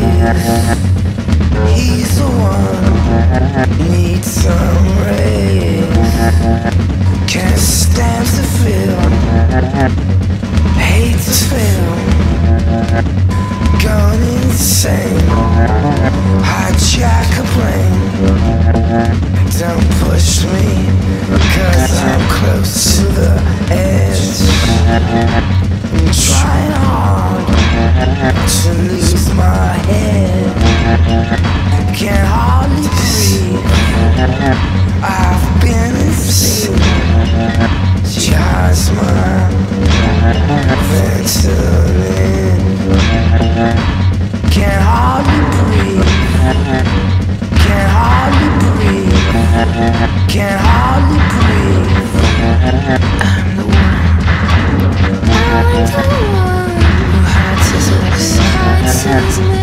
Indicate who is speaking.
Speaker 1: He's the one, needs some rays. Can't stand to feel, hate to feel. Gone insane, hijack a plane. Don't push me, cause I'm close to the edge. I'm trying hard to lose my head. Can't hardly breathe, I've been insane. Just my Ventolin. Can't hardly breathe, can't hardly breathe, can't hardly breathe. I'm the one who had to